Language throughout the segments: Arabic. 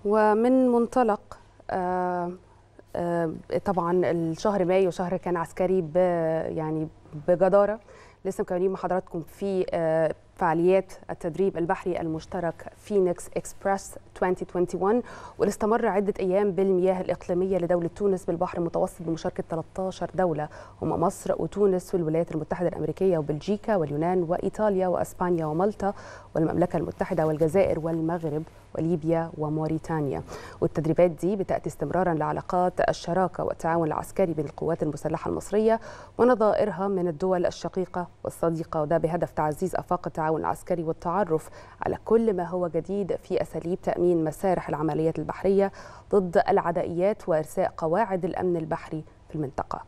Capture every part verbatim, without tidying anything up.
ومن منطلق آه، آه، طبعا الشهر مايو شهر كان عسكري ب يعني بجدارة. لسه مكملين مع حضراتكم في آه، فعاليات التدريب البحري المشترك فينيكس اكسبرس ألفين وواحد وعشرين، واللي استمر عدة أيام بالمياه الإقليمية لدولة تونس بالبحر المتوسط بمشاركة ثلاثة عشر دولة، هم مصر وتونس والولايات المتحدة الأمريكية وبلجيكا واليونان وإيطاليا وأسبانيا ومالطا والمملكة المتحدة والجزائر والمغرب وليبيا وموريتانيا. والتدريبات دي بتأتي استمرارا لعلاقات الشراكة والتعاون العسكري بين القوات المسلحة المصرية ونظائرها من الدول الشقيقة والصديقة، وده بهدف تعزيز آفاق التعاون العسكري والتعرف على كل ما هو جديد في أساليب تأمين مسارح العمليات البحرية ضد العدائيات وإرساء قواعد الأمن البحري في المنطقة.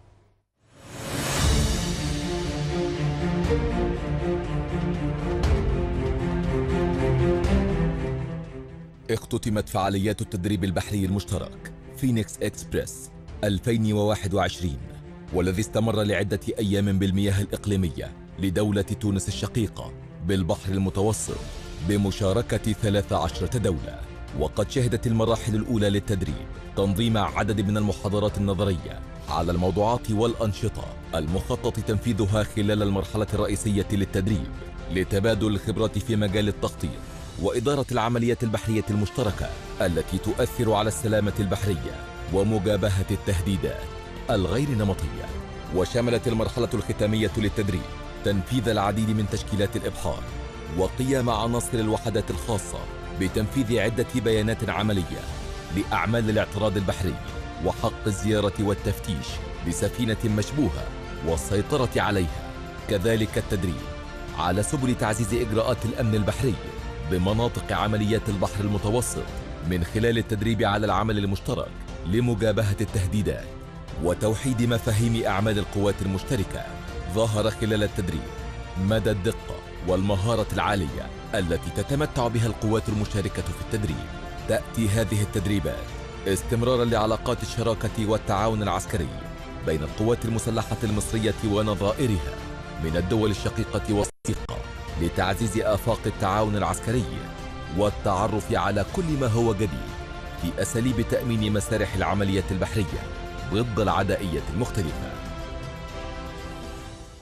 اختتمت فعاليات التدريب البحري المشترك فينيكس اكسبرس ألفين وواحد وعشرين، والذي استمر لعدة أيام بالمياه الإقليمية لدولة تونس الشقيقة بالبحر المتوسط بمشاركة ثلاث عشرة دولة. وقد شهدت المراحل الأولى للتدريب تنظيم عدد من المحاضرات النظرية على الموضوعات والأنشطة المخطط تنفيذها خلال المرحلة الرئيسية للتدريب لتبادل الخبرات في مجال التخطيط وإدارة العمليات البحرية المشتركة التي تؤثر على السلامة البحرية ومجابهة التهديدات الغير نمطية. وشملت المرحلة الختامية للتدريب تنفيذ العديد من تشكيلات الإبحار وقيام عناصر الوحدات الخاصة بتنفيذ عدة بيانات عملية لأعمال الاعتراض البحري وحق الزيارة والتفتيش لسفينة مشبوهة والسيطرة عليها. كذلك التدريب على سبل تعزيز إجراءات الأمن البحري بمناطق عمليات البحر المتوسط من خلال التدريب على العمل المشترك لمجابهة التهديدات وتوحيد مفاهيم أعمال القوات المشتركة. ظهر خلال التدريب مدى الدقة والمهارة العالية التي تتمتع بها القوات المشاركة في التدريب. تأتي هذه التدريبات استمرارا لعلاقات الشراكة والتعاون العسكري بين القوات المسلحة المصرية ونظائرها من الدول الشقيقة والصديقة لتعزيز آفاق التعاون العسكري والتعرف على كل ما هو جديد في أساليب تأمين مسارح العمليات البحرية ضد العدائية المختلفة.